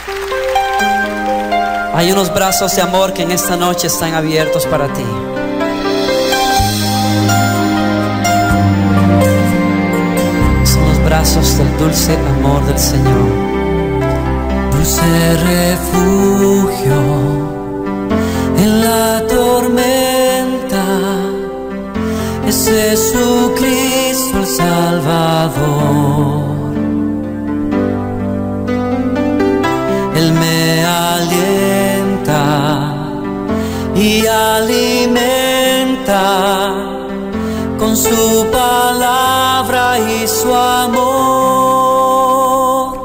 Hay unos brazos de amor que en esta noche están abiertos para ti. Son los brazos del dulce amor del Señor. Dulce refugio en la tormenta es Jesucristo el Salvador. Él me alienta y alimenta con su palabra y su amor.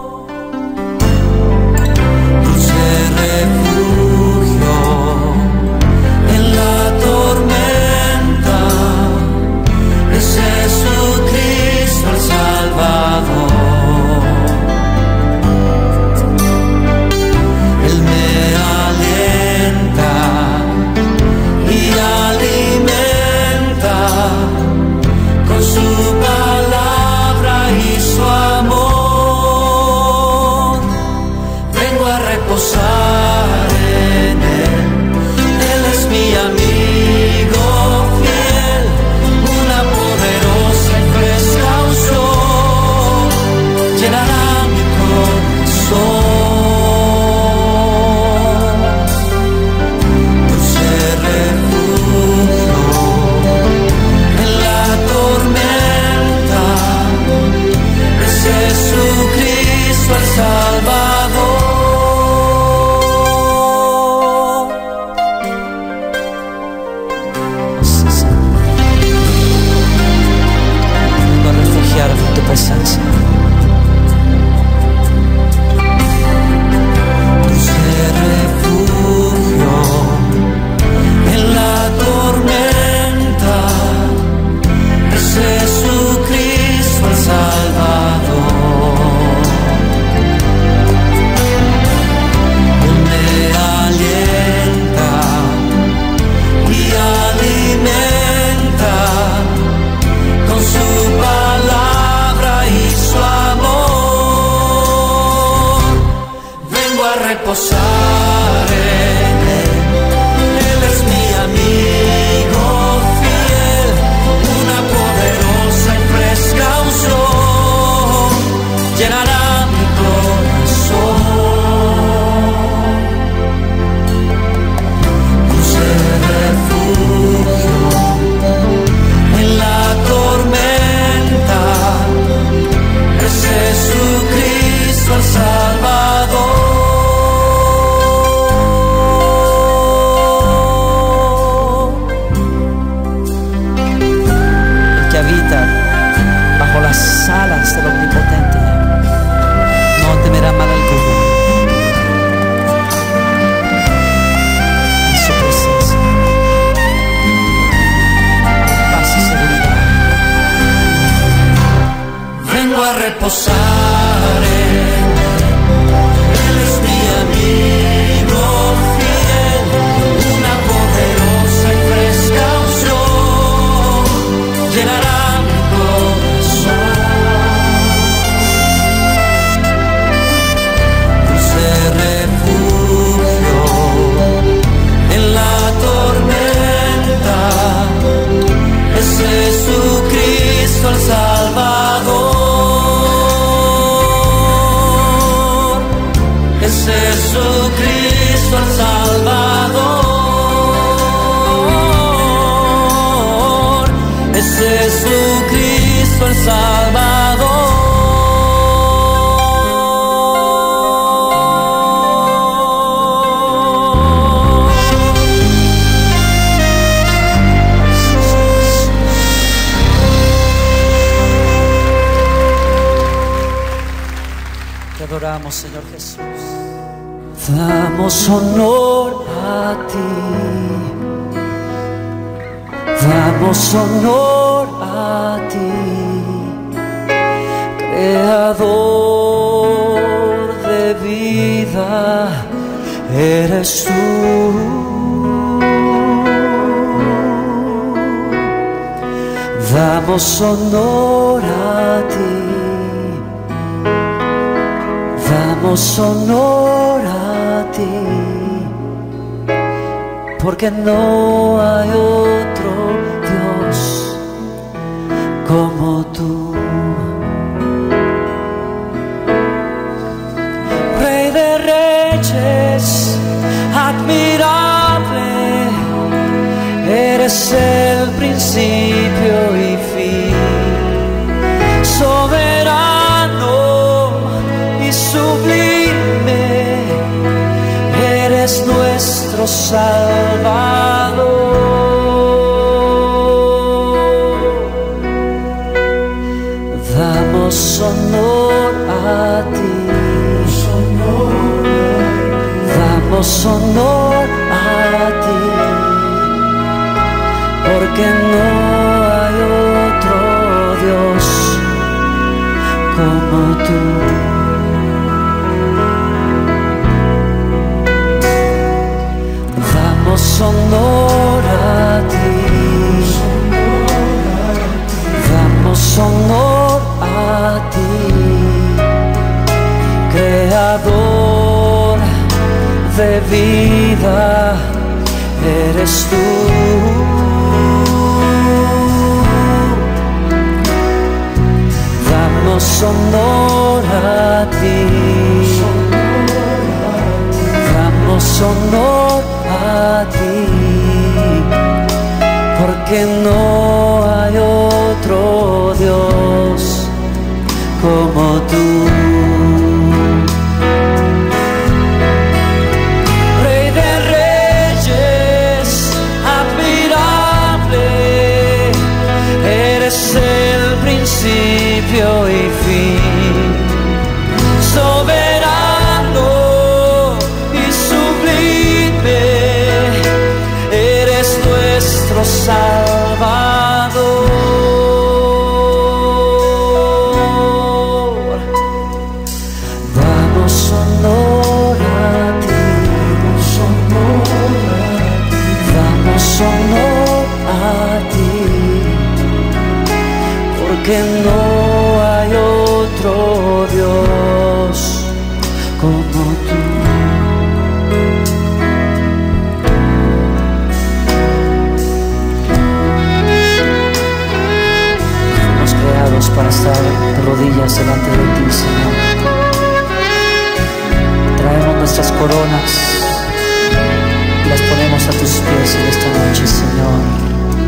Dulce refugio en la tormenta es Jesucristo el Salvador. Señor Jesús, damos honor a ti, damos honor a ti, creador de vida, eres tú. Damos honor a ti. damos honor a ti, porque no hay otro Dios como tú. Rey de reyes, admirable, eres el principio y fin, soberano y sublime, eres nuestro Salvador. Damos honor a ti, damos honor a ti, porque no hay otro Dios como tú. Damos honor a ti, damos honor a ti, Creador de vida, eres tú. Damos honor a ti, damos honor a ti, porque no hay otro Dios como tú. Rey de reyes, admirable, eres el principio y fin, soberano y sublime, eres nuestro Salvador. Damos honor a ti, damos honor a ti, porque no hay otro Dios como tú. Fuimos creados para estar de rodillas delante de ti, Señor. Traemos nuestras coronas y las ponemos a tus pies en esta noche, Señor.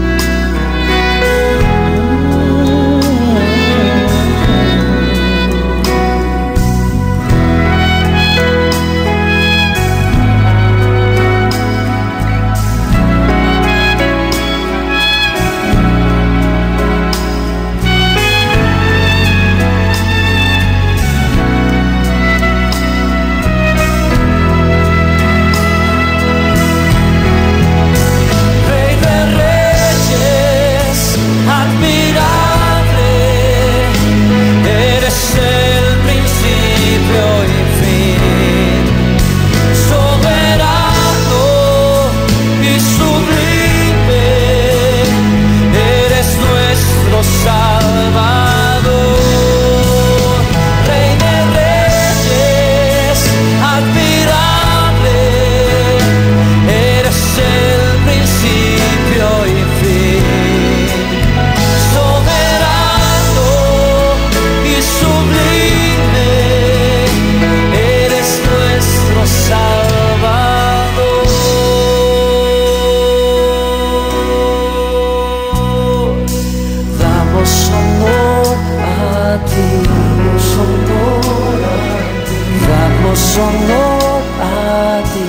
Honor a ti,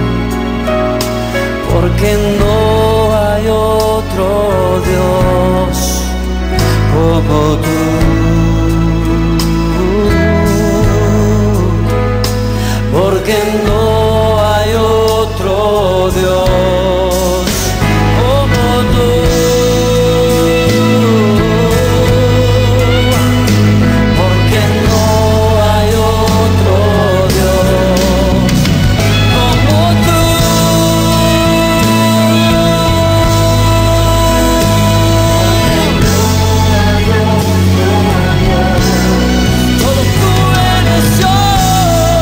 porque no hay otro Dios como tú. Porque no hay otro Dios como tú. Todo tú eres Dios.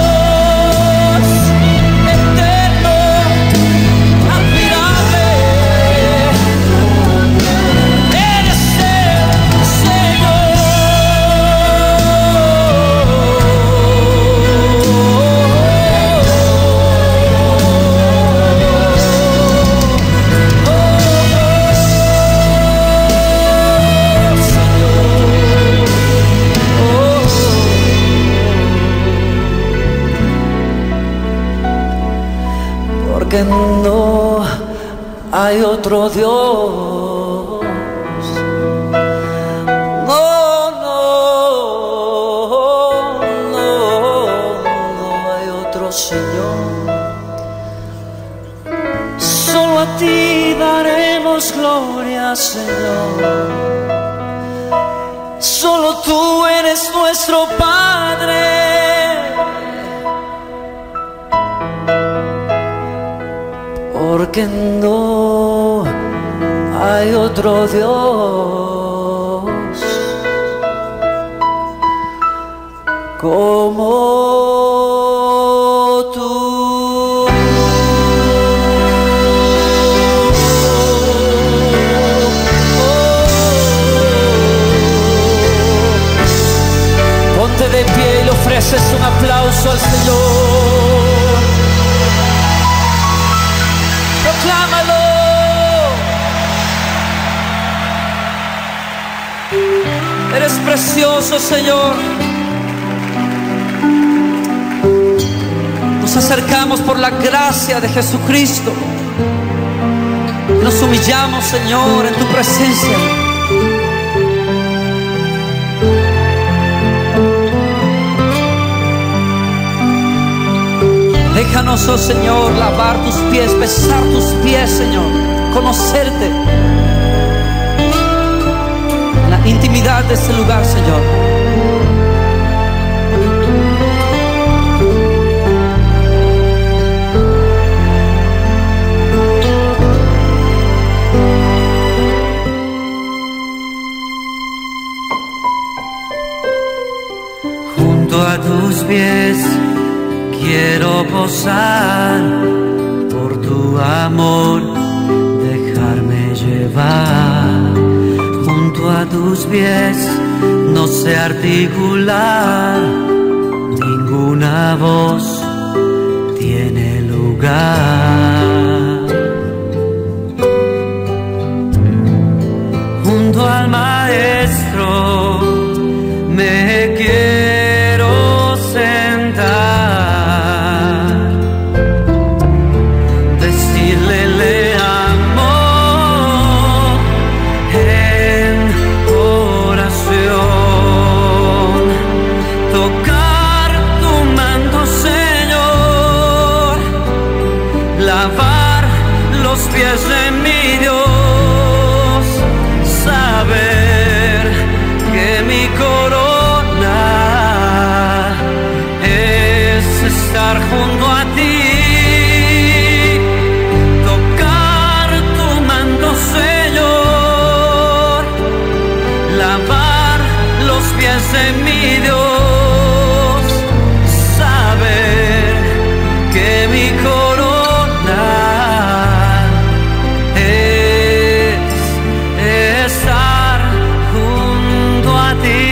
porque no hay otro Dios. No, no, no, no hay otro Señor. Solo a ti daremos gloria, Señor. Solo tú eres nuestro Padre. Porque no hay otro Dios como tú. Ponte de pie y le ofreces un aplauso al Señor. Proclámalo. Eres precioso, Señor. Nos acercamos por la gracia de Jesucristo. Nos humillamos, Señor, en tu presencia. Déjanos, oh Señor, lavar tus pies, besar tus pies, Señor, conocerte en la intimidad de este lugar, Señor. Junto a tus pies quiero posar, por tu amor dejarme llevar. Junto a tus pies no sé articular, ninguna voz tiene lugar. Junto al Maestro me quiero sentar. Pies de mi Dios, saber que mi corona es estar junto a ti, tocar tu manto, Señor, lavar los pies de mi Dios, saber que mi corona estar junto a ti.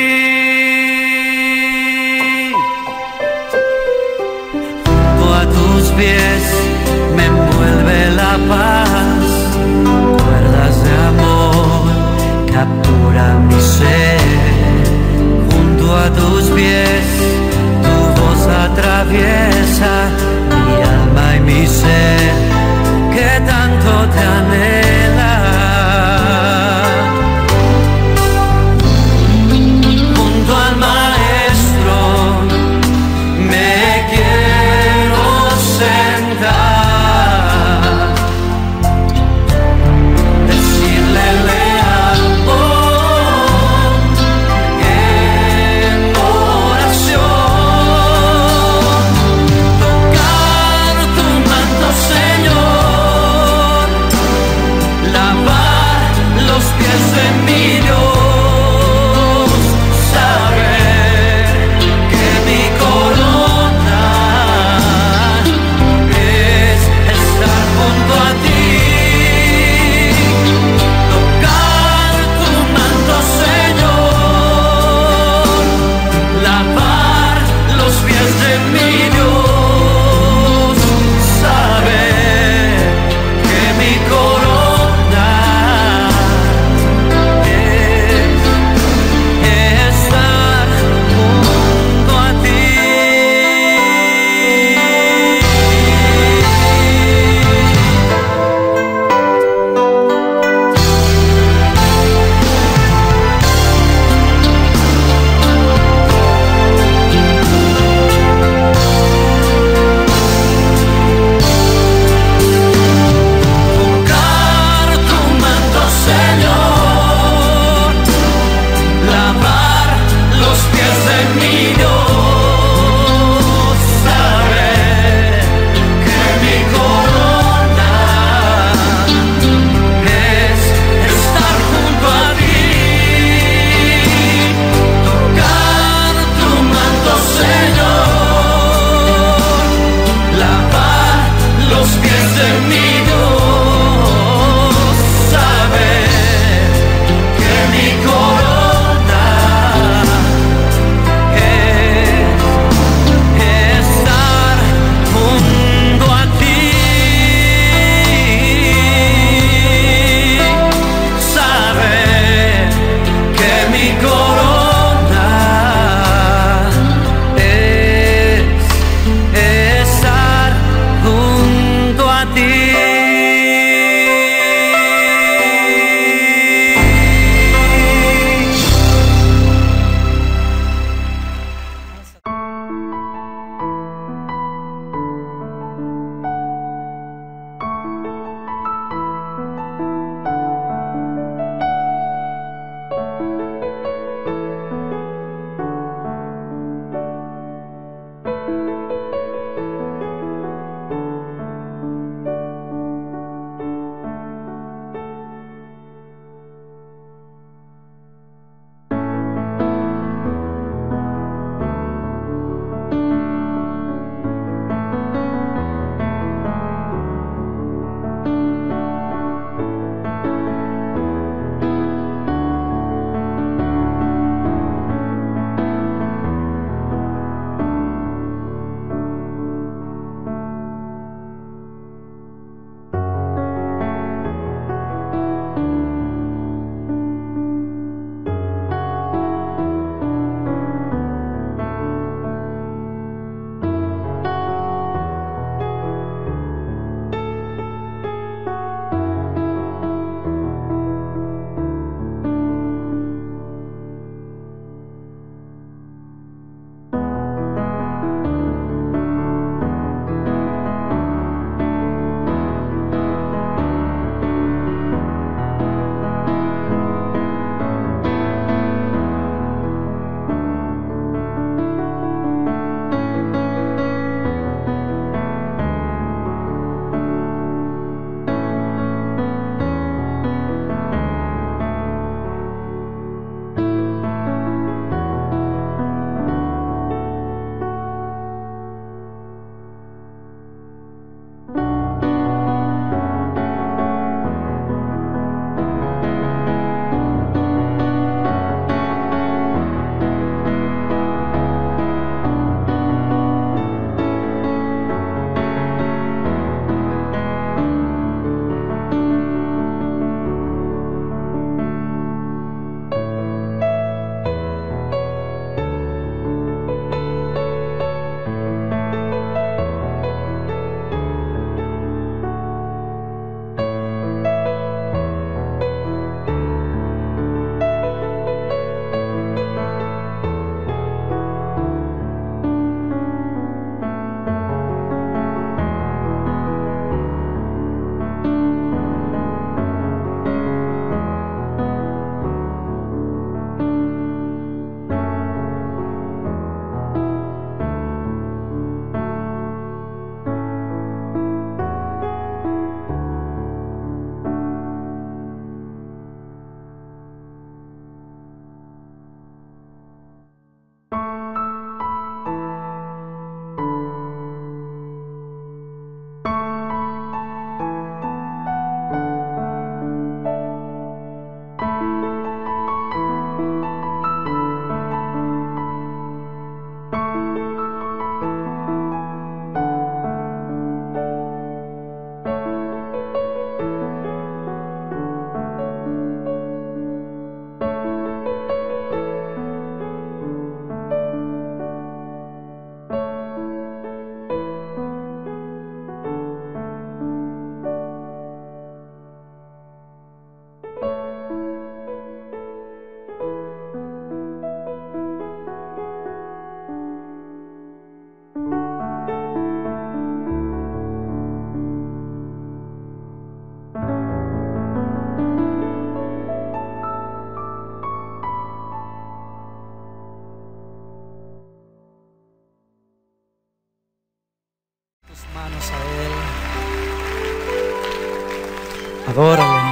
Junto a tus pies me envuelve la paz, cuerdas de amor capturan mi ser. Junto a tus pies tu voz atraviesa mi alma y mi ser, que tanto te anhela. Junto al Maestro me quiero sentar, decirle le amo en oración, tocar tu manto, Señor, Adórale.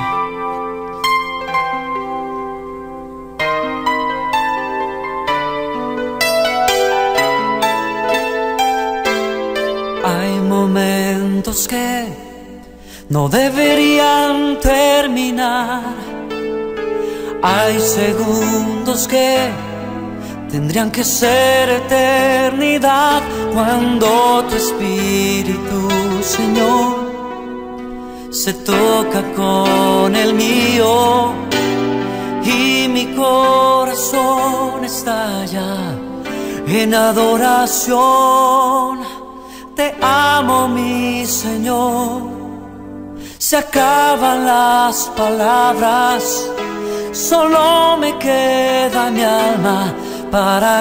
Hay momentos que no deberían terminar. Hay segundos que tendrían que ser eternidad cuando tu espíritu, Señor, se toca con el mío y mi corazón estalla en adoración. Te amo, mi Señor. Se acaban las palabras, solo me queda mi alma para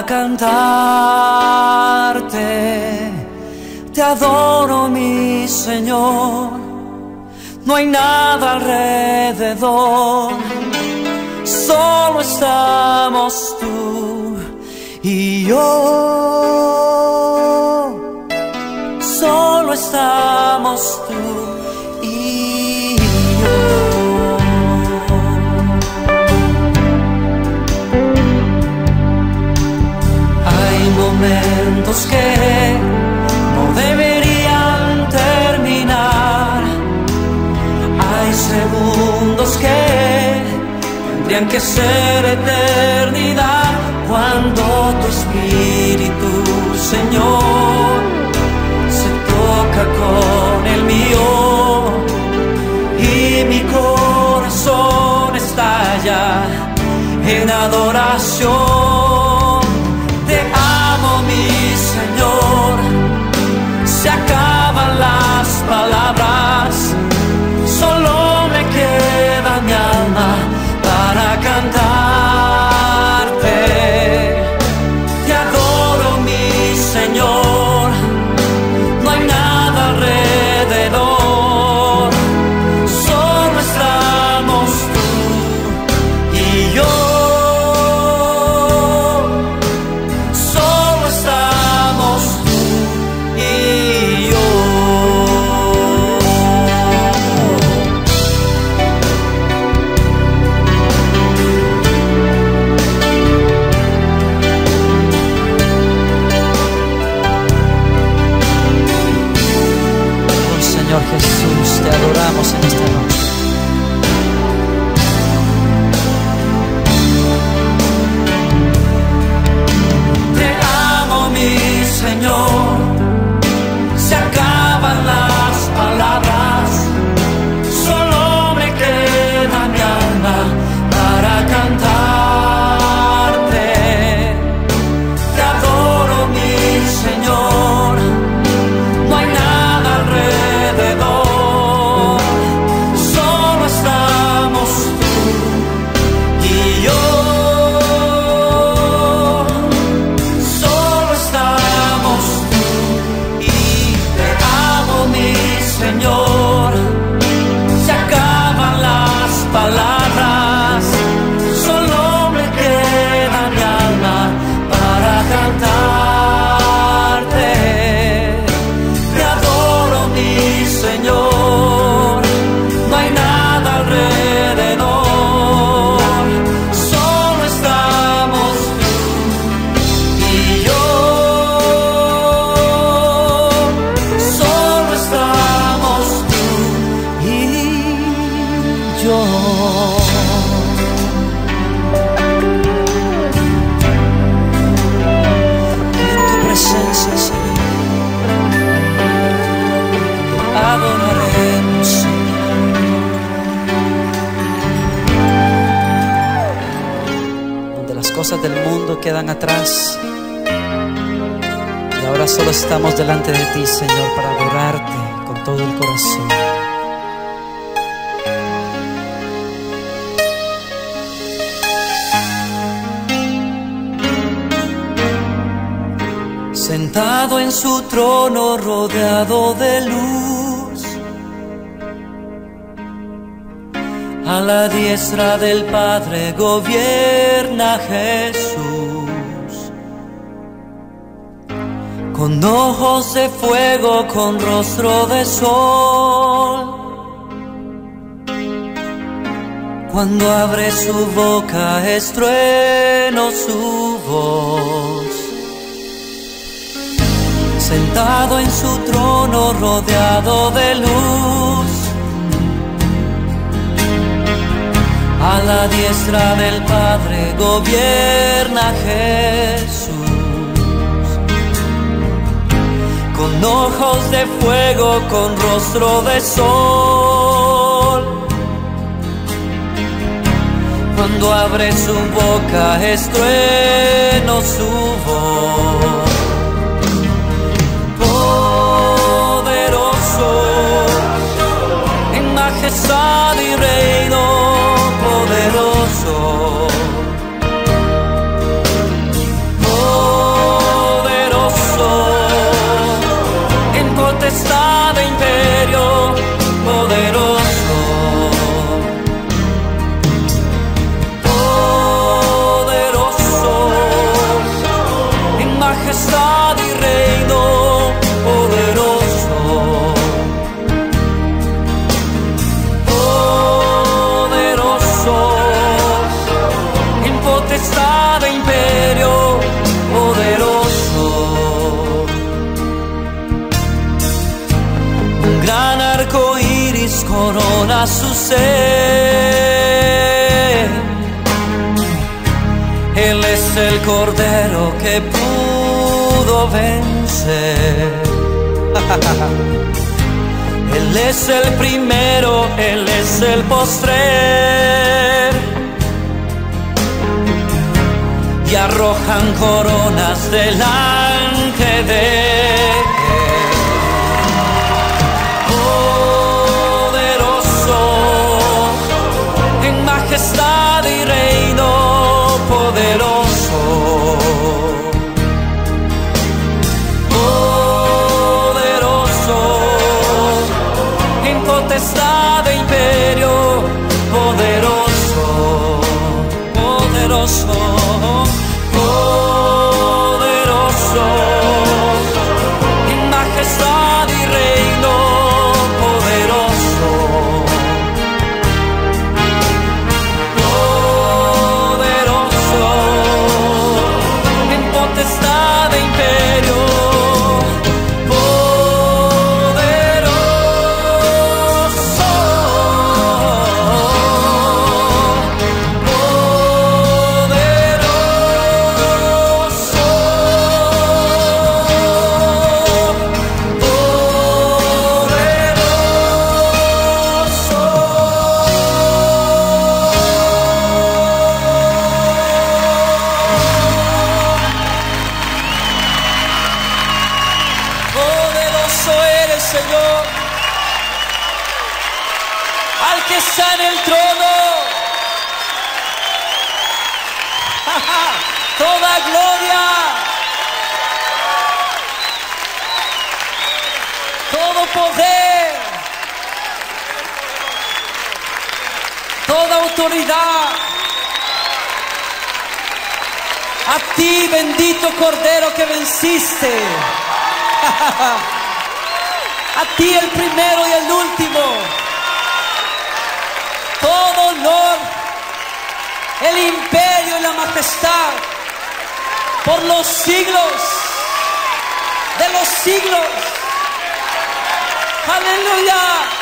cantarte. Te adoro, mi Señor. No hay nada alrededor, solo estamos tú y yo. Solo estamos tú y yo. Hay momentos que no deberían terminar. Hay segundos que tendrían que ser eternidad cuando tu espíritu, Señor, se toca con el mío y mi corazón estalla en adoración. Te amo, mi Señor. Se acaban las palabras, solo me queda mi alma para cantarte. Te adoro, mi Señor. No hay nada alrededor, solo estamos tú y yo. Solo estamos tú y yo. Señor Jesús, te adoramos en esta noche. Te amo, mi Señor. Se acaban las palabras, solo me queda mi alma para cantarte. Te adoro, mi Señor. No hay nada alrededor, solo estamos tú y yo. Solo estamos tú y te amo, mi Señor. Se acaban las palabras, solo me queda mi alma para cantarte. Te adoro, mi Señor. No hay nada alrededor, solo estamos tú y yo. Solo estamos tú y yo. En tu presencia, Señor, adoraremos, Señor. Donde las cosas del mundo quedan atrás y ahora solo estamos delante de ti, Señor, para adorarte con todo el corazón. Sentado en su trono rodeado de luz, a la diestra del Padre gobierna Jesús. Con ojos de fuego, con rostro de sol, Cuando abre su boca es trueno su voz. Sentado en su trono rodeado de luz, a la diestra del Padre gobierna Jesús. Con ojos de fuego, con rostro de sol. Cuando abre su boca es trueno su voz. Poderoso en majestad y reino, poderoso. Poderoso en potestad e imperio, poderoso. Majestad y reino, poderoso. Poderoso en potestad e imperio, poderoso. Un gran arco iris corona su ser. Él es el Cordero que pudo vencer. Él es el primero, Él es el postrer. Y arrojan coronas delante de Él. Poderoso en majestad y reino, poderoso. Poderoso en potestad e imperio, poderoso. Poderoso. Poderoso en majestad y reino, poderoso. Potestad e imperio, poderoso. Poderoso. Poderoso eres, Señor, al que está en el trono. Toda gloria, todo poder, toda autoridad a ti, bendito Cordero que venciste. A ti el primero y el último. Todo honor, el imperio y la majestad por los siglos de los siglos. Aleluya.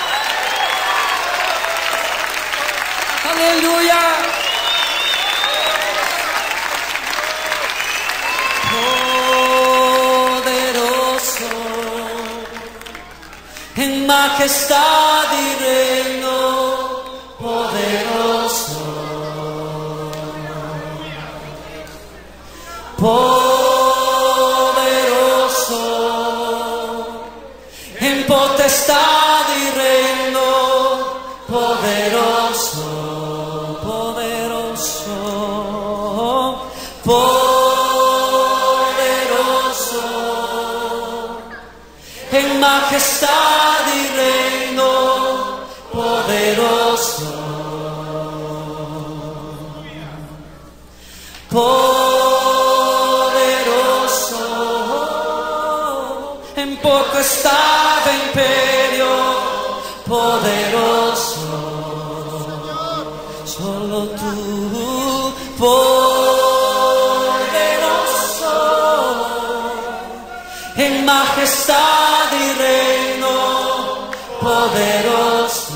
Aleluya. En majestad y reino, poderoso. Poderoso en potestad y reino, poderoso. Poderoso. Poderoso en majestad y reino, poderoso. Poderoso en potestad e imperio, poderoso. majestad y reino poderoso.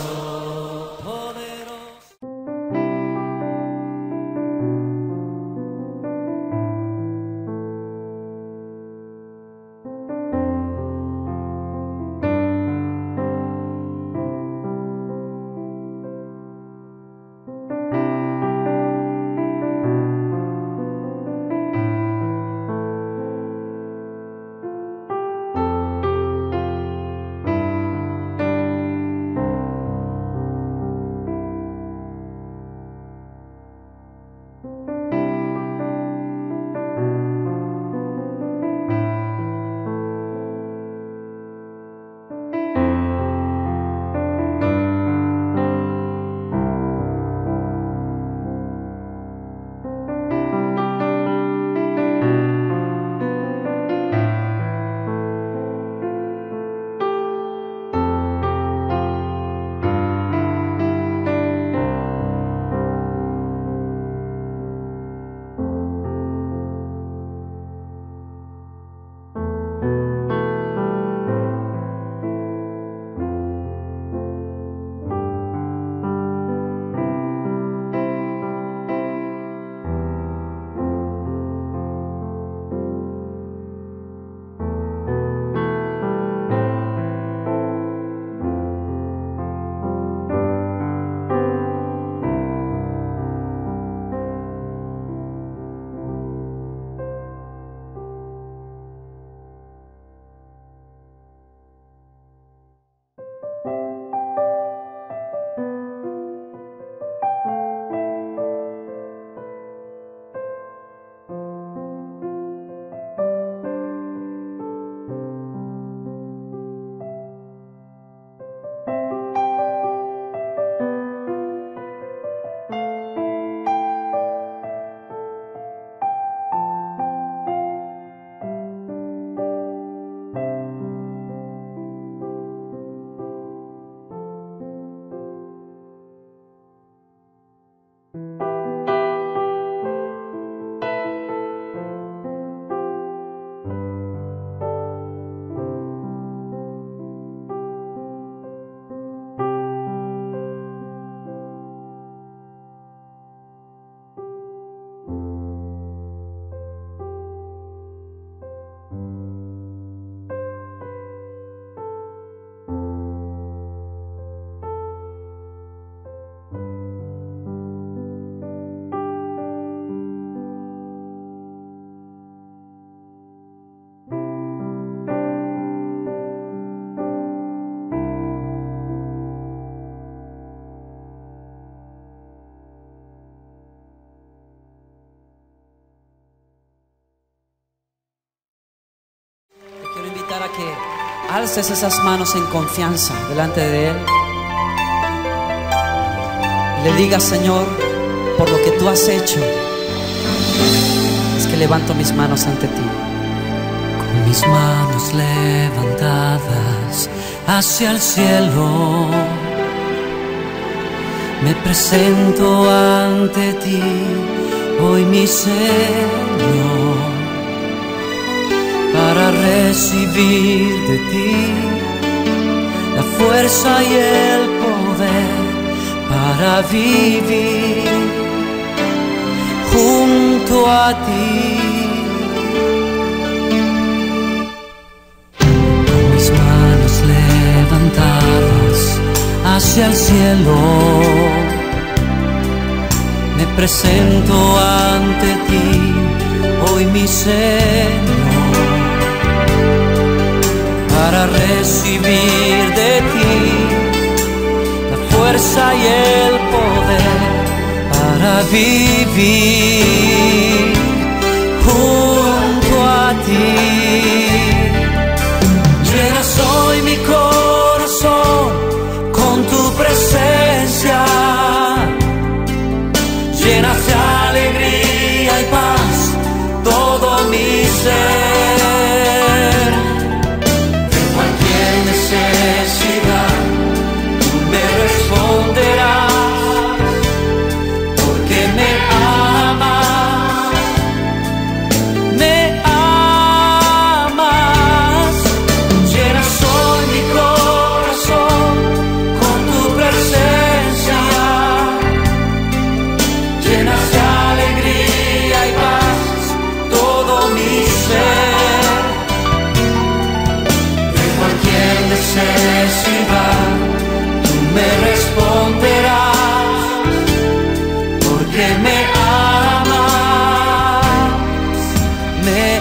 A que alces esas manos en confianza delante de Él y le digas: Señor, por lo que tú has hecho, es que levanto mis manos ante ti. Con mis manos levantadas hacia el cielo, me presento ante ti hoy, mi Señor, para recibir de ti la fuerza y el poder para vivir junto a ti. Con mis manos levantadas hacia el cielo, me presento ante ti hoy, mi Señor, para recibir de ti la fuerza y el poder para vivir junto a ti. Llenas hoy mi corazón con tu presencia, llenas de alegría y paz todo mi ser. Necesidad, tú me responderás, porque me amas,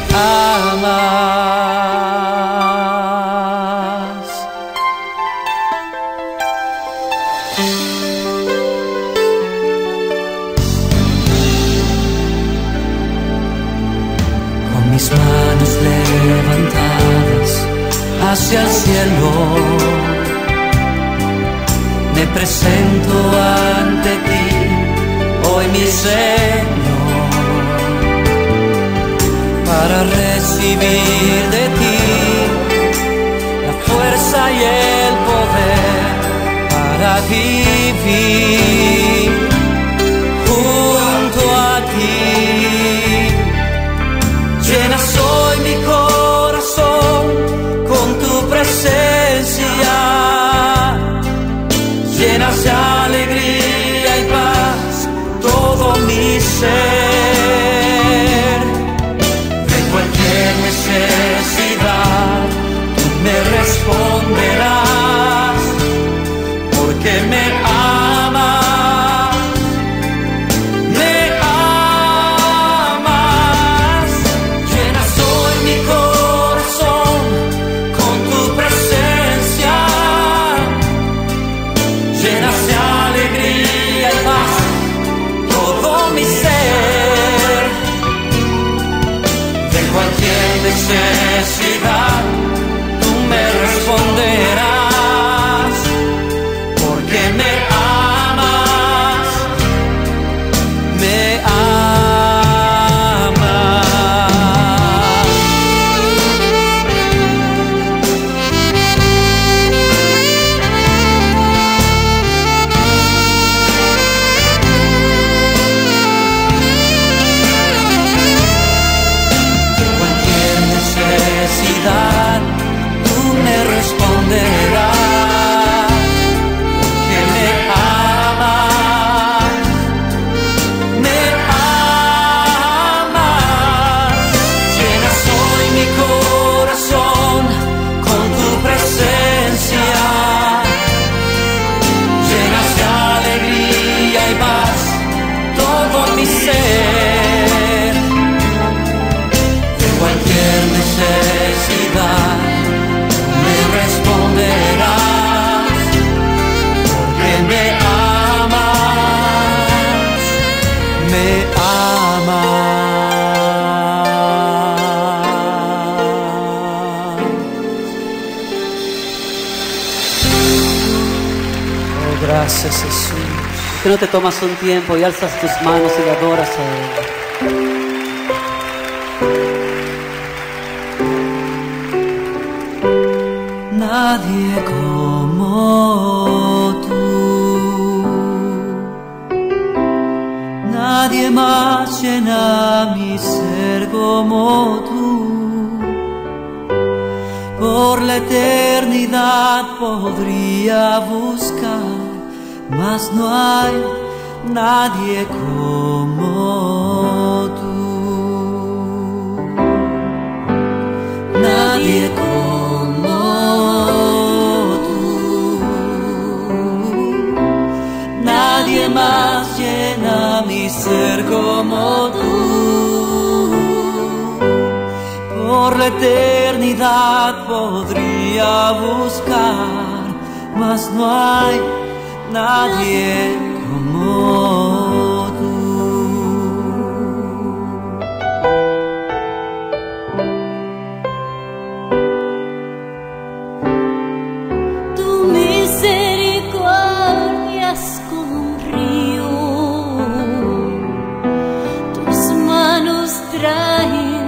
amas. Con mis manos levantadas hacia el cielo, me presento ante ti, hoy mi Señor, para recibir de ti la fuerza y el poder para vivir junto a ti. Llenas hoy mi corazón con tu presencia, llenas de alegría y paz todo mi ser. De cualquier necesidad tú me responderás, porque me amas, me amas. Llenas hoy mi corazón con tu presencia, llenas de alegría y paz todo mi ser. De cualquier necesidad tú me responderás, porque me amas, me amas. Cualquier necesidad tú me responderás, porque me amas, me amas. Llenas hoy mi corazón con tu presencia, llenas de alegría y paz todo mi ser. De cualquier necesidad me responderás, porque me amas, me amas. Oh, gracias, Jesús. ¿Por qué no te tomas un tiempo y alzas tus manos y le adoras a Él? Nadie como tú, nadie más llena mi ser como tú. Por la eternidad podría buscar, mas no hay nadie como tú. Nadie como tú, nadie más llena mi ser como tú. Por la eternidad podría buscar, mas no hay nadie como tú. Tu misericordia es como un río, tus manos traen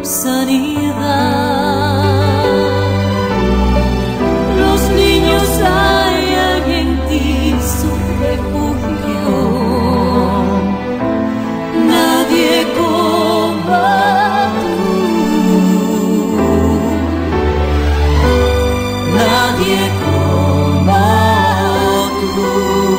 sanidad. Los niños hallan en ti su refugio. Nadie como tú, nadie como tú,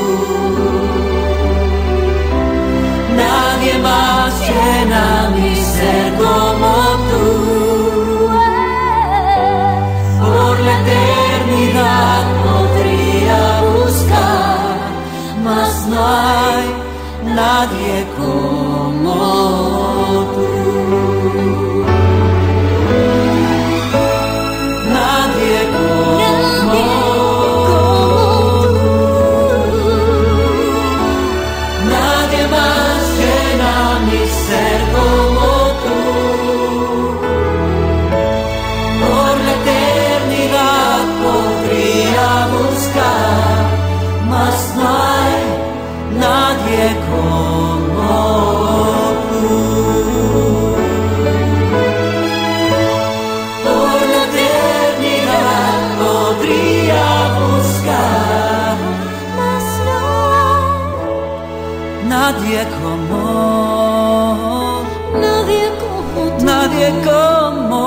nadie más llena mi ser como tú. nadie como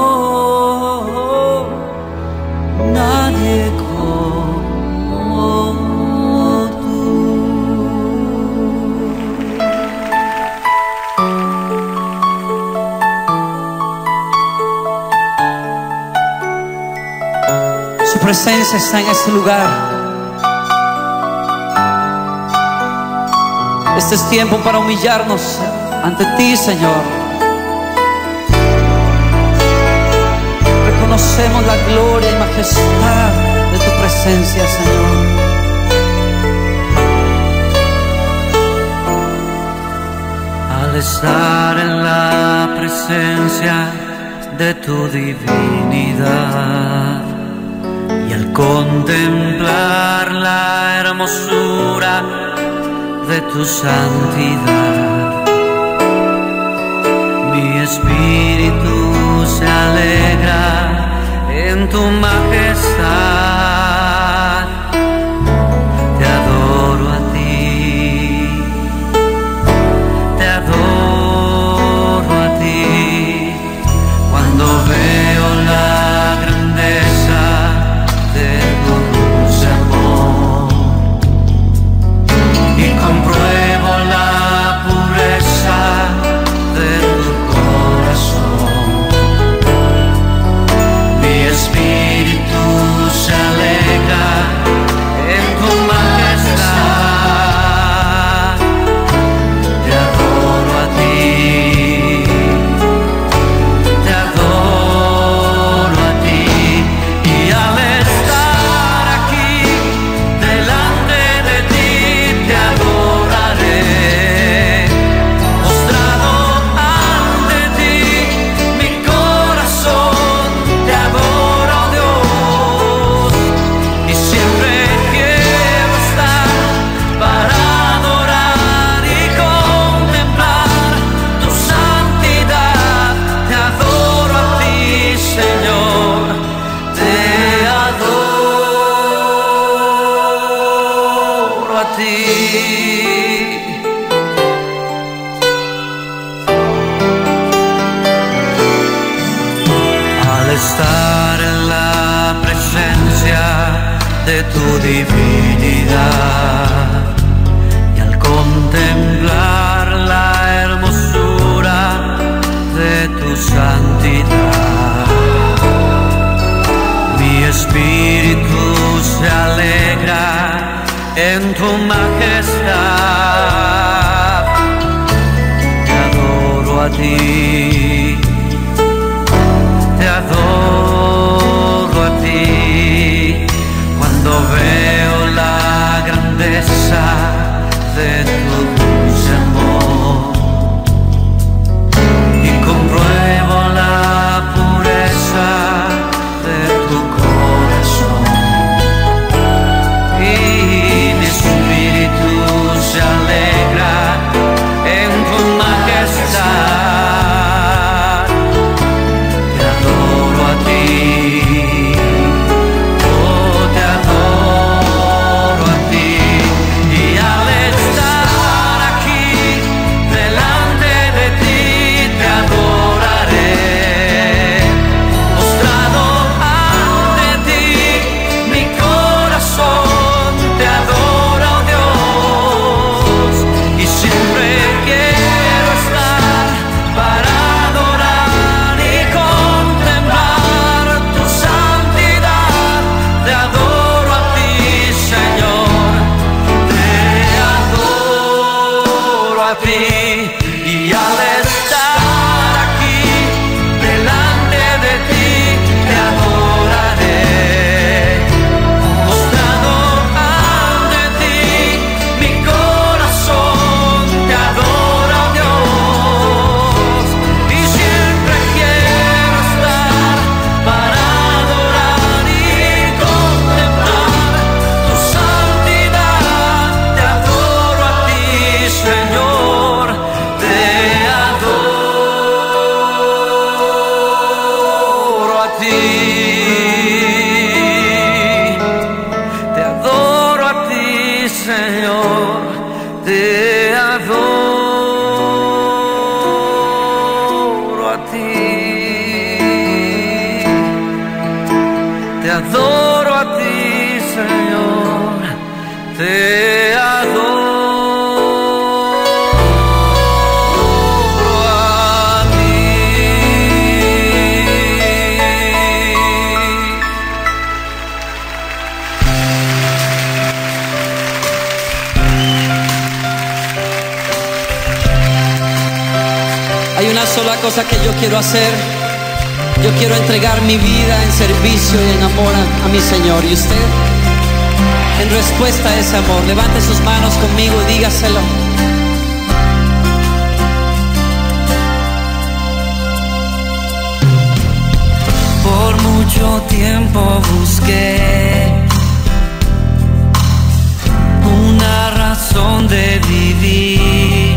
tú. Su presencia está en este lugar. Este es tiempo para humillarnos ante ti, Señor. Reconocemos la gloria y majestad de tu presencia, Señor. Al estar en la presencia de tu divinidad y al contemplar la hermosura de tu santidad, mi espíritu se alegra en tu majestad. Te adoro a ti, te adoro a ti. Cuando veo la grandeza de tu dulce amor y compruebo la pureza de tu corazón, mi espíritu se alegra en tu majestad. Te adoro a ti, te adoro a ti, y al estar aquí delante de ti te adoraré, postrado ante ti, mi corazón te adora, oh Dios, y siempre quiero estar para adorar y contemplar tu santidad. Te adoro a ti, Señor, te adoro a ti. Al estar en la presencia de tu divinidad y al contemplar la hermosura de tu santidad, mi espíritu se alegra en tu majestad. Te adoro a ti, te adoro a ti. Cuando veo la grandeza de tu dulce amor y compruebo la pureza de tu corazón, y mi espíritu se alegra en tu majestad. Te adoro a ti, oh, te adoro a ti, y al estar aquí delante de ti te adoraré, postrado ante ti, mi corazón te adora, oh Dios, y siempre quiero estar para adorar y contemplar tu santidad. Te adoro a ti, Señor, te adoro a ti, y al estar aquí delante de ti te adoraré, postrado ante ti, mi corazón te adora, oh Dios, y siempre quiero estar para adorar y contemplar tu santidad. Te adoro a ti, Señor, te adoro a ti, te adoro a ti, Señor, te adoro a ti. adoro a ti, Señor, te adoro a ti. Hay una sola cosa que yo quiero hacer. Yo quiero entregar mi vida en servicio y en amor a mi Señor. Y usted, en respuesta a ese amor, levante sus manos conmigo y dígaselo. Por mucho tiempo busqué una razón de vivir.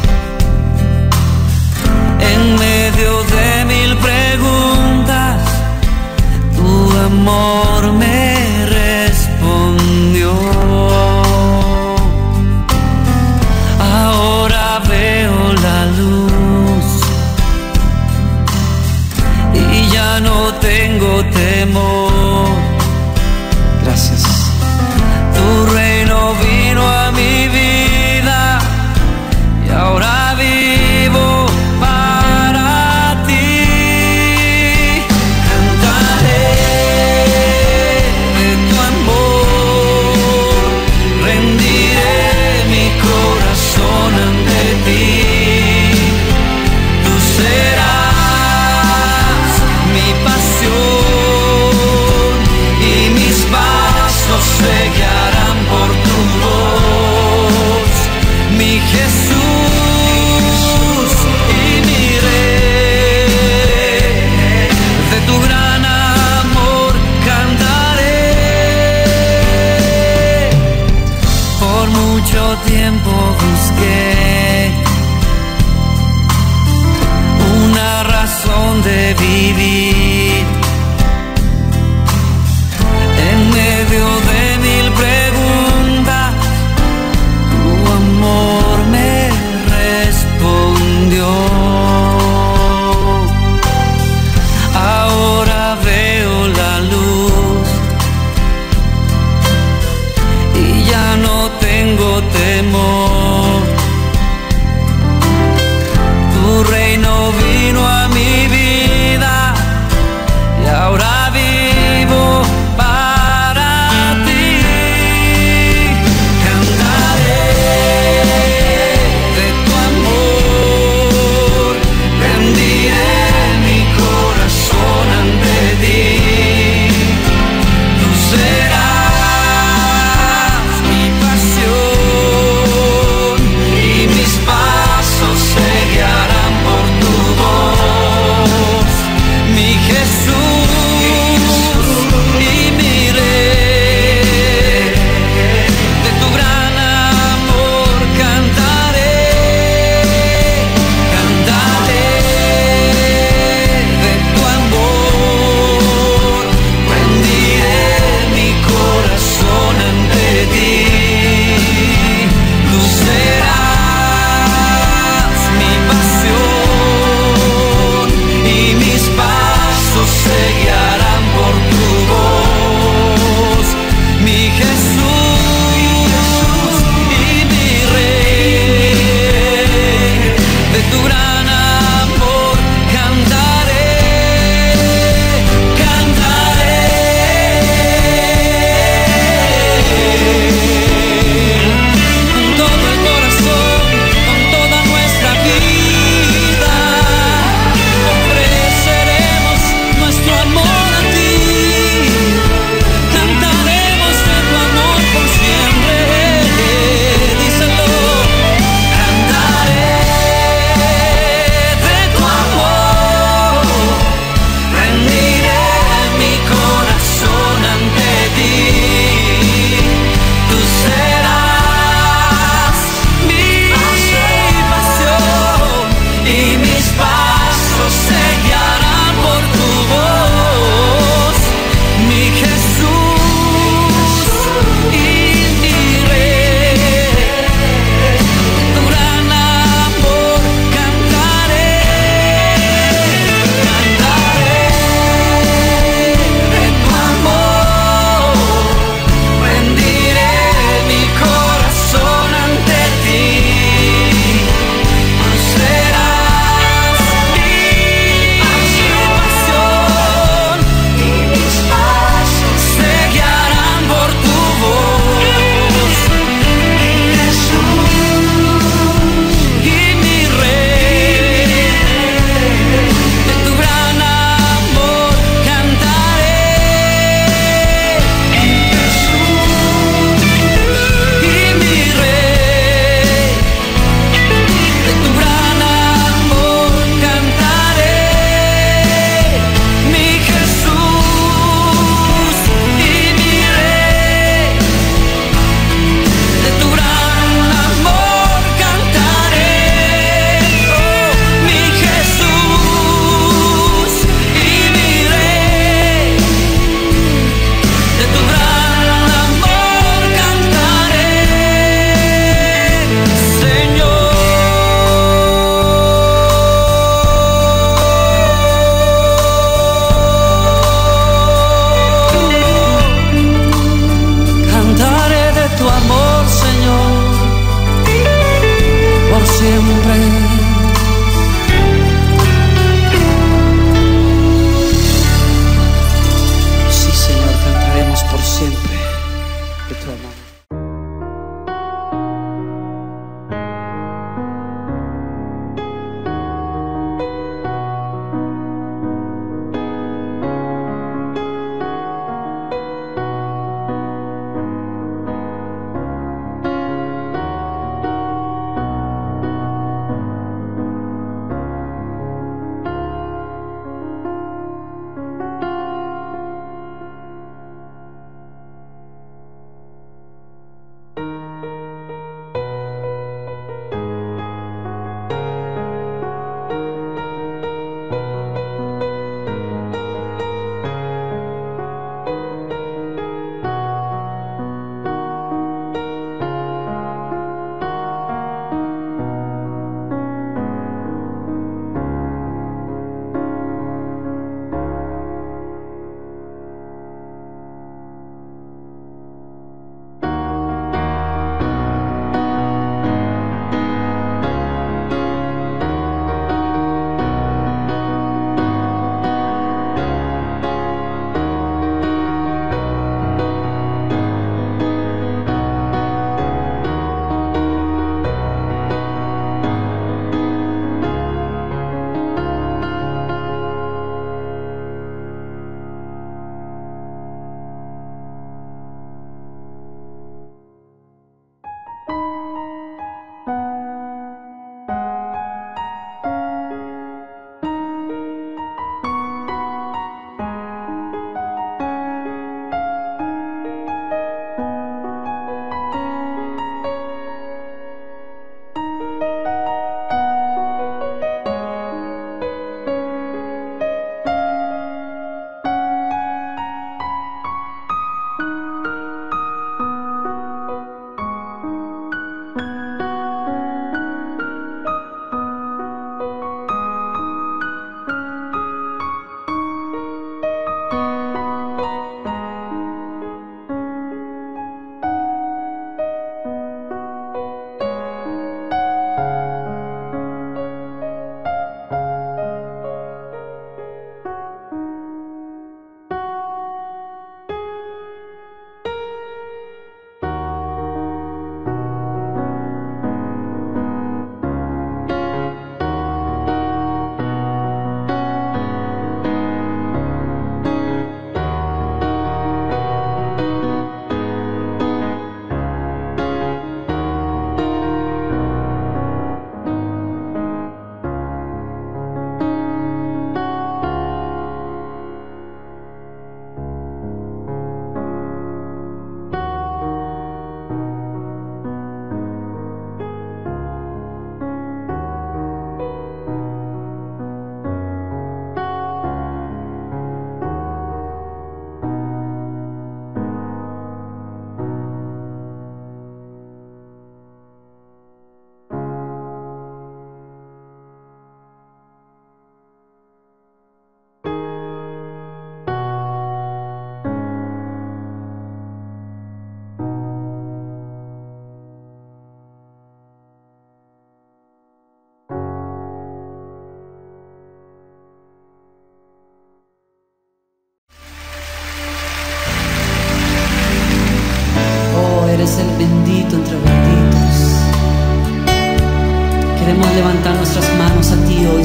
En medio de mil preguntas, tu amor me respondió. Ahora veo la luz y ya no tengo temor. Gracias. Tu reino vino a mi vida y ahora vivo para ti. Cantaré de tu amor, rendiré mi corazón ante ti. Tú serás mi pasión.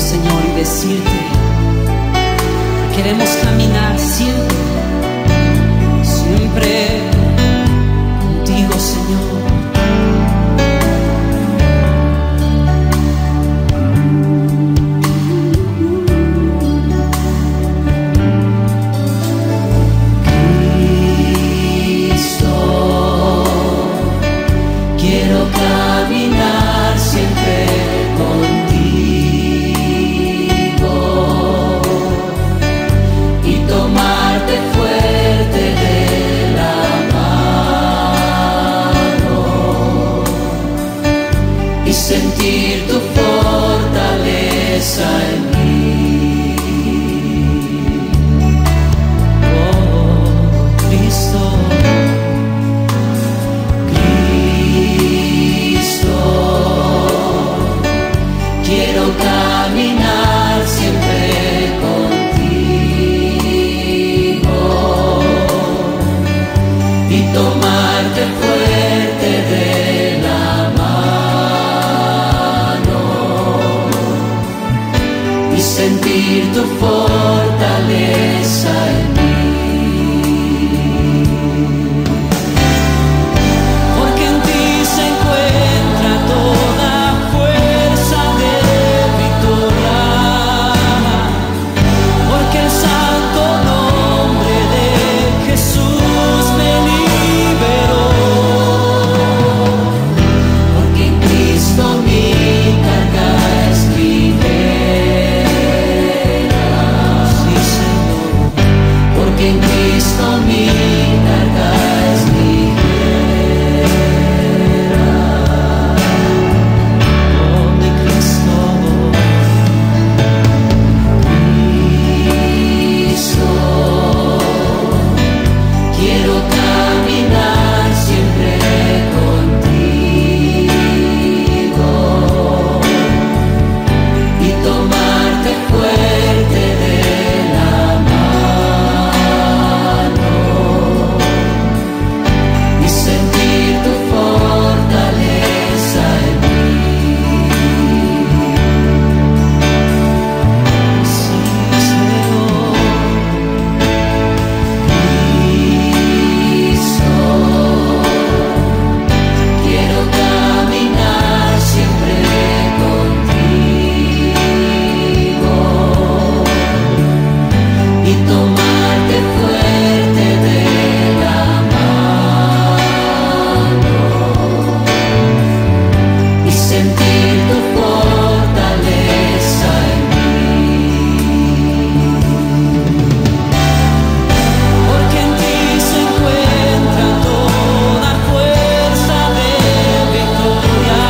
Señor, y decirte: queremos caminar siempre, siempre contigo, Señor. Sentir tu fortaleza en mí. Oh, Cristo, Cristo, quiero caminar siempre contigo y tomarte fuerte de la mano y sentir tu fortaleza en mí. porque en ti se encuentra toda fuerza de victoria, porque el santo nombre de Jesús me liberó, Porque en Cristo mi carga es ligera. sí, Señor, Porque en Cristo mi carga es ligera. oh, mi Cristo, Cristo, quiero caminar siempre contigo y tomarte fuerte de la mano y sentir tu fortaleza en mí. sí, Señor. Cristo, quiero caminar siempre contigo y tomarte fuerte de la mano y sentir tu fortaleza en mí. Porque en ti se encuentra toda fuerza de victoria,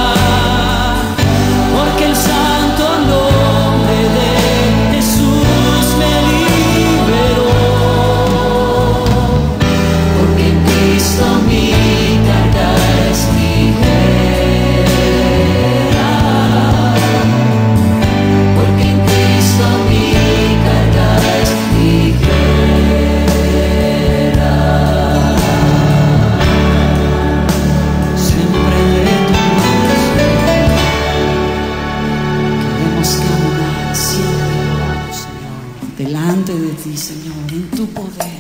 porque el santo nombre de Jesús me liberó, Porque en Cristo mi carga es ligera. Porque en Cristo mi carga es ligera. siempre de tu queremos caminar siempre, Señor, delante de ti, Señor, en tu poder.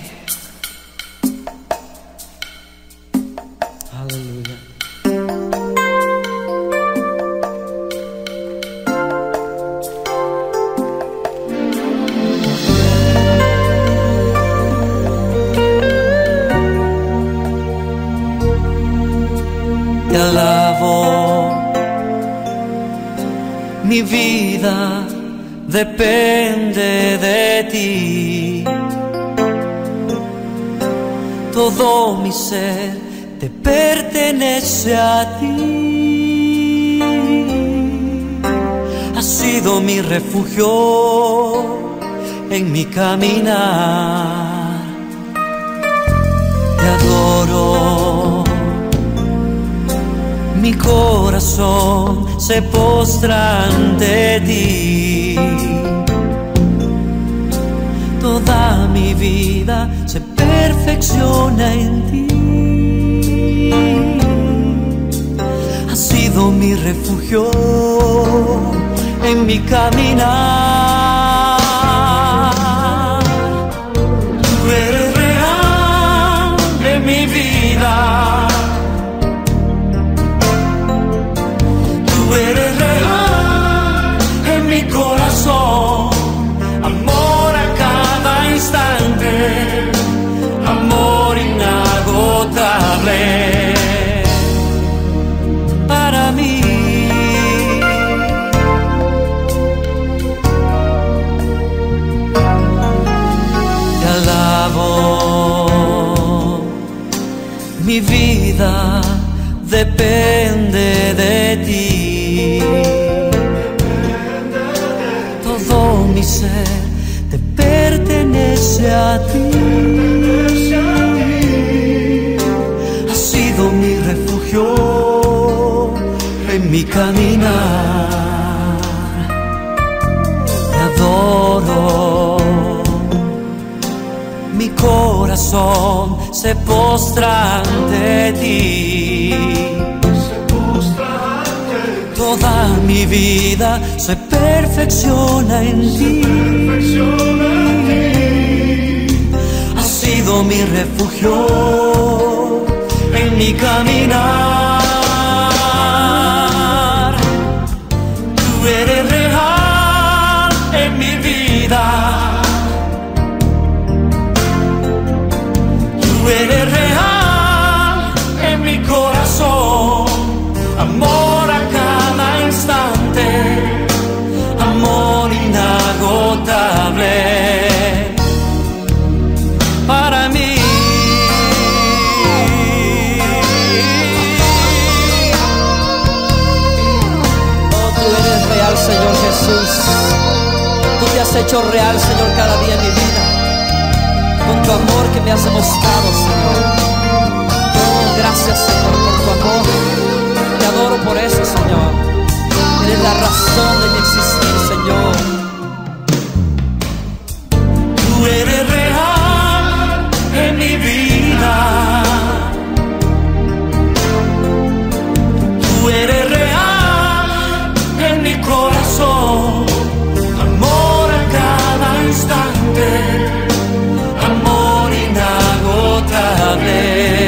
Aleluya. Te alabo, mi vida depende de ti. Todo mi ser te pertenece a ti. Has sido mi refugio en mi caminar. Te adoro. Mi corazón se postra ante ti. Toda mi vida se perfecciona en ti. Has sido mi refugio en mi caminar. Tú eres real en mi vida. Tú eres real en mi corazón. Amor a cada instante, amor inagotable para mí. Te alabo, mi vida depende de ti. Todo mi ser te pertenece a ti. Has sido mi refugio en mi caminar. Te adoro, mi corazón se postra ante ti. Toda mi vida se perfecciona en ti. Has sido mi refugio en mi caminar. Tú eres real en mi vida. Tú eres real en mi corazón. Amor a cada instante, amor inagotable para mí. Oh, tú eres real, Señor Jesús. Tú te has hecho real, Señor, cada día en mi vida, con tu amor que me has demostrado, Señor. Oh, gracias, Señor, por tu amor. Te adoro por eso, Señor. Eres la razón de mi existir, Señor. Tú eres real en mi vida. Tú eres real en mi corazón. Amor a cada instante, amor inagotable.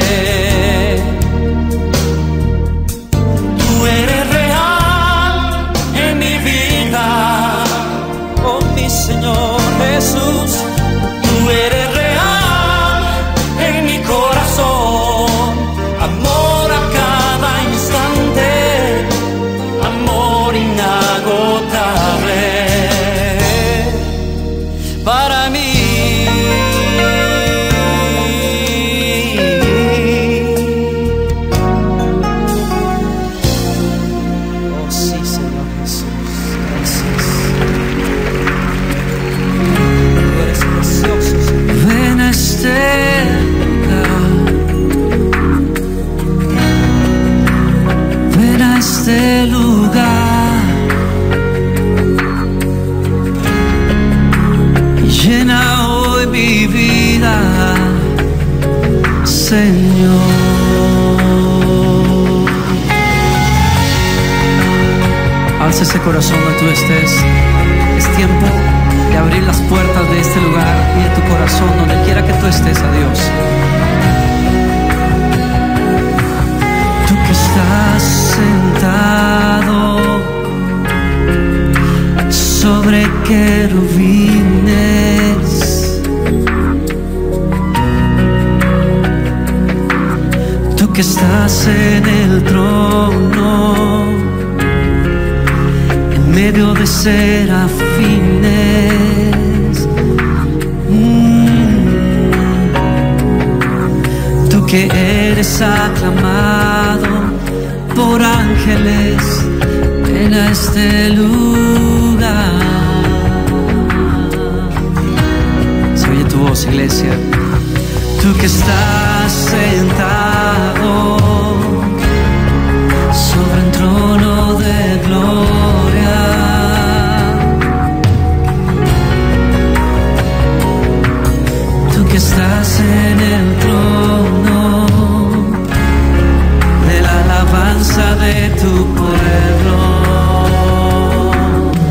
Señor Jesús, tú eres real en mi corazón. Amor a cada instante, amor inagotable para mí. Oh sí, Señor Jesús, gracias. Ven a este lugar, ven a este lugar y llena hoy mi vida, Señor. Alza ese corazón donde tú estés. Es tiempo de abrir las puertas de este lugar y de tu corazón, donde quiera que tú estés, a Dios. Tú que estás sentado sobre querubines, tú que estás en el trono, en medio de serafines, tú que eres aclamado por ángeles, ven a este lugar. Se oye tu voz, iglesia. Tú que estás sentado sobre un trono de gloria, tú que estás en el trono de la alabanza de tu pueblo.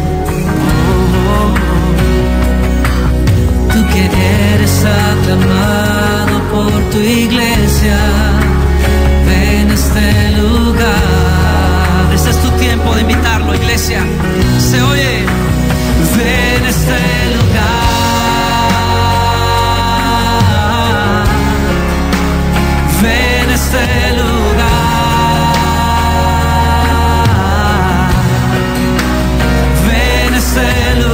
clamado por tu iglesia, ven a este lugar. Este es tu tiempo de invitarlo, iglesia. Se oye. Ven a este lugar, ven a este lugar, ven a este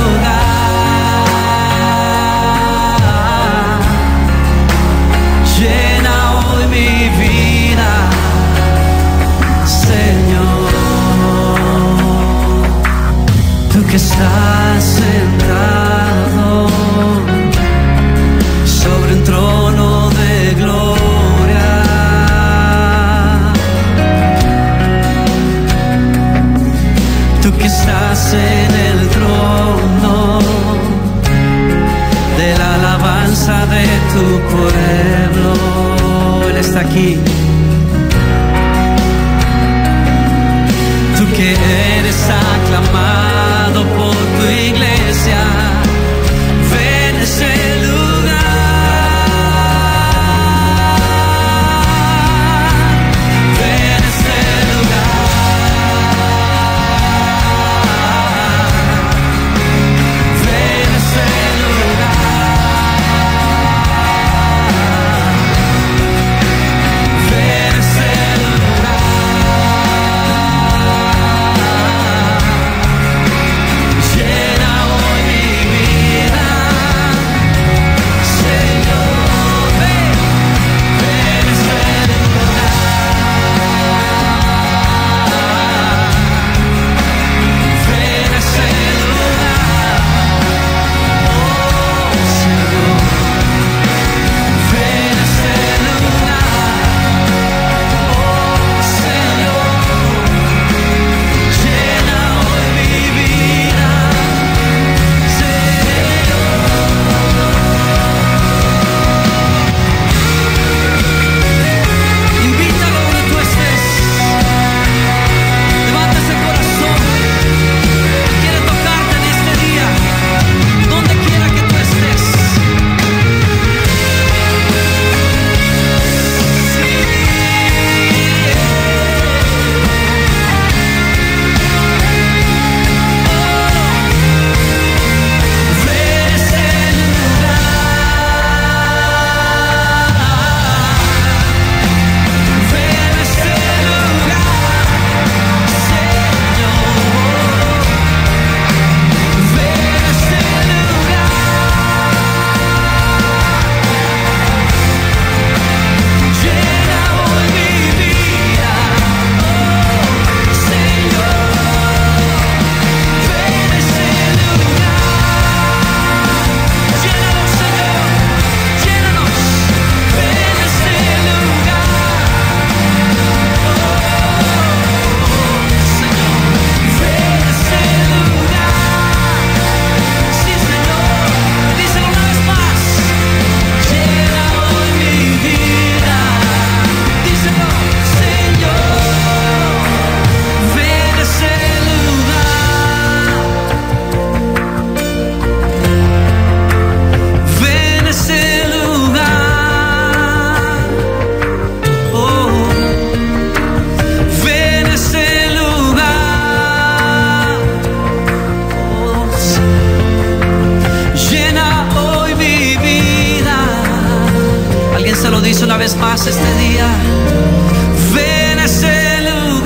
lugar, llena hoy mi vida, Señor. Tú que estás sentado sobre un trono de gloria, tú que estás en el trono de la alabanza de tu pueblo. Él está aquí. Tú que eres aclamado por tu iglesia, ven a ese lugar, ven a ese lugar, ven a ese lugar, ven a ese una vez más este día. Ven a ese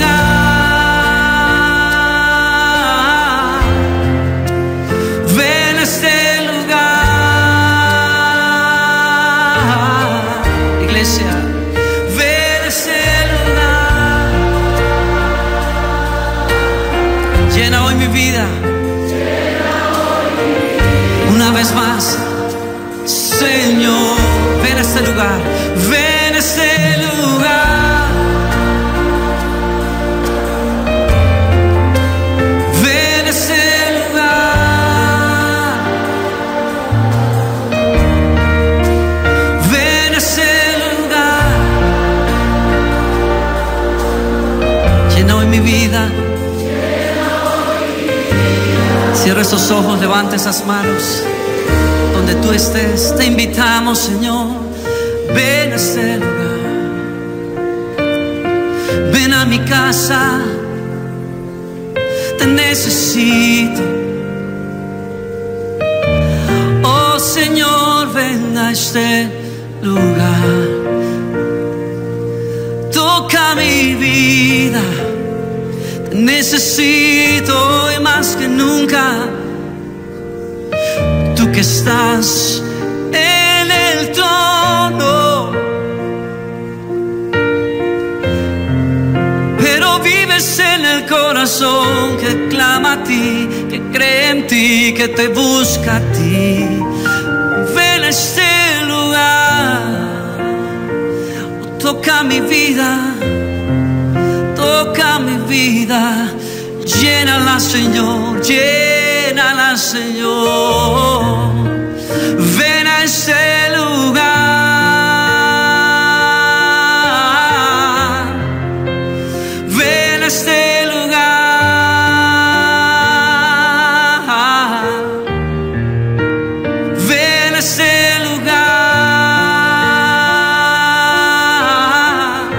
lugar, ven a ese lugar, iglesia, ven a ese lugar. Llena hoy mi vida, una vez más, Señor. Ven a este lugar, ven a este lugar, ven a este lugar, ven a este lugar. Llena hoy mi vida. Cierra esos ojos, levanta esas manos. donde tú estés, te invitamos, Señor. Ven a este lugar. Ven a mi casa. Te necesito. Oh Señor, ven a este lugar. Toca mi vida. Te necesito hoy más que nunca. Tú que estás en el trono, pero vives en el corazón que clama a ti, que cree en ti, que te busca a ti. Ven a este lugar. Toca mi vida, toca mi vida. Llénala, Señor, llénala, Señor. Ven a este lugar. Ven a este lugar. Ven a este lugar.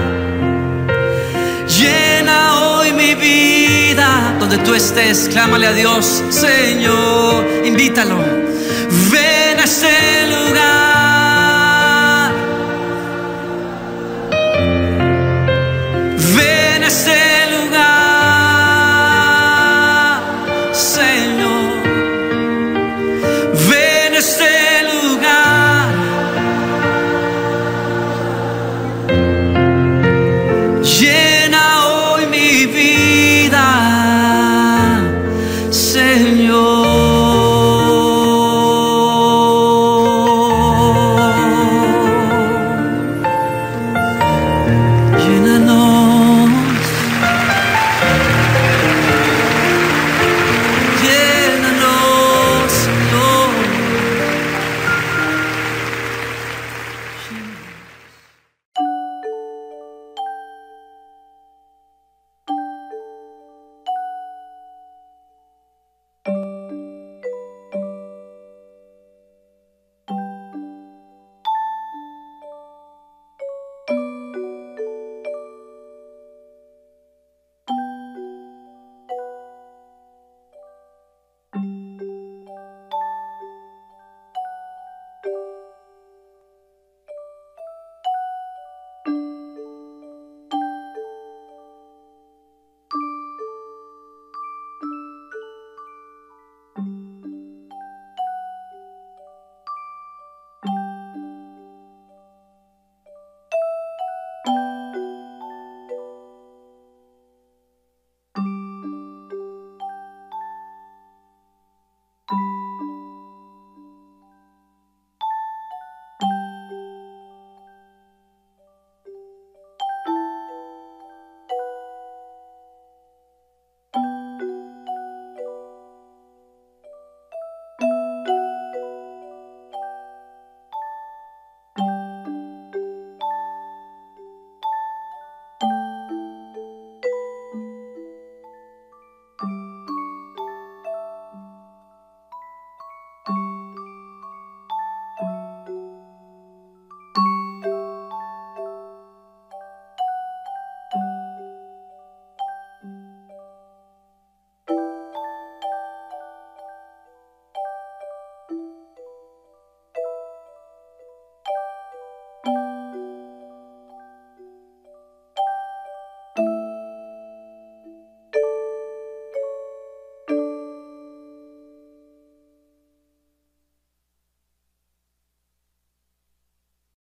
Llena hoy mi vida. Donde tú estés, clámale a Dios, Señor, invítalo. Ven a este lugar.